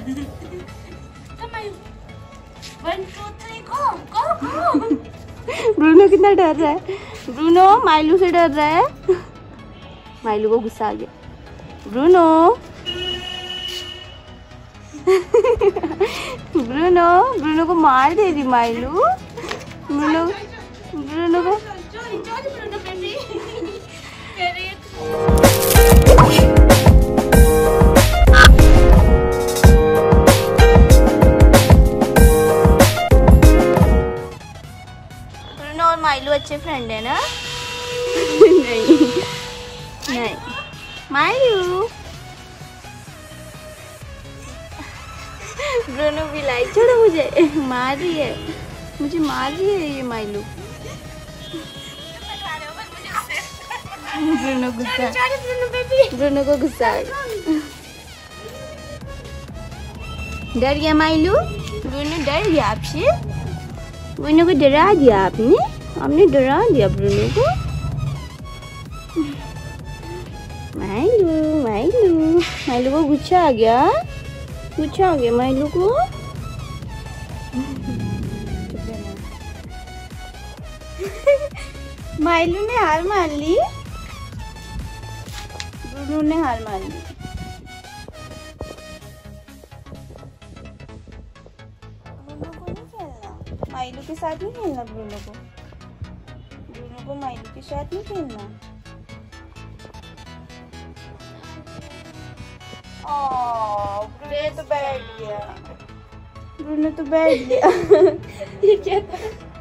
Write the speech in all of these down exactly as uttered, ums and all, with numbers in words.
One two three go go go. Bruno कितना डर रहा है। ब्रूनो माइलू से डर रहा है। माइलू को गुस्सा आ गया। ब्रूनो ब्रूनो ब्रूनो को मार दे रही माइलू। ब्रूनो ब्रूनो को ब्रूनो और माइलू अच्छे फ्रेंड है ना। नहीं नहीं माइलू ब्रूनो भी लाइक छोड़ो मुझे मार रही है, मुझे मार रही है ये माइलू। ब्रूनो गुस्सा ब्रूनो को गुस्सा आ गया। डर गया माइलू। ब्रूनो डर गया आपसे। ब्रूनो को डरा दिया आपने आपने डरा दिया ब्रूनो को। माइलू माइलू माइलू को गुस्सा आ गया। गुस्सा आ गया माइलू को। माइलू ने हार मान ली। ब्रूनो ने हार मान ली। ब्रूनो को नहीं खेलना, माइलू के साथ नहीं खेलना। ब्रूनो को ब्रूनो को माइलू के साथ नहीं खेलना। ओह ब्रूनो तो बैठ गया। ब्रूनो तो बैठ गया। ये क्या था?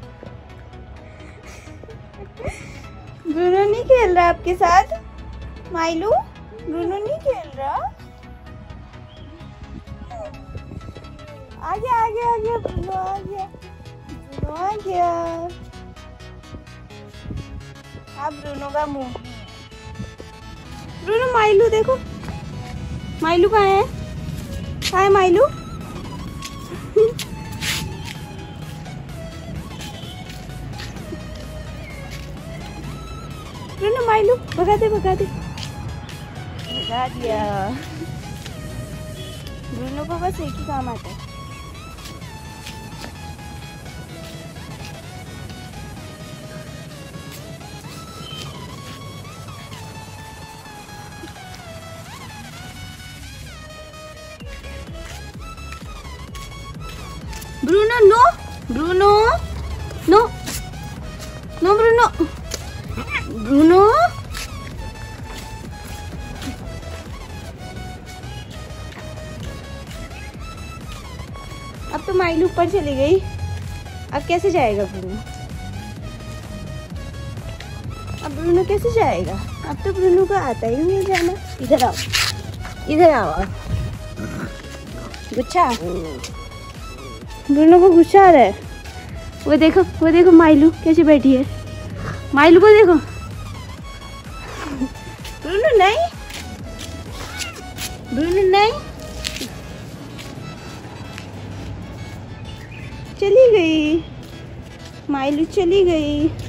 ब्रूनो नहीं खेल रहा आपके साथ। माइलू ब्रूनो नहीं खेल रहा। आ गया आ गया आ गया ब्रूनो आ गया ब्रूनो आ गया। अब ब्रूनो का मुंह। ब्रूनो माइलू देखो माइलू कहाँ है। कहाँ है माइलू। ब्रूनो माइलू भगा दे भगा दे भगा दिया। ब्रूनो को बस एक ही काम आता है। Bruno no Bruno no no Bruno Bruno अब तो माइलू ऊपर चली गई। अब कैसे जाएगा ब्रूनो। अब ब्रूनो कैसे जाएगा। अब तो ब्रूनो को आता ही नहीं जाना। इधर आओ इधर आओ। गुच्छा ब्रूनो को गुस्सा आ रहा है। वो देखो वो देखो माइलू कैसे बैठी है। माइलू को देखो। ब्रूनो नहीं ब्रूनो नहीं चली गई। माइलू चली गई।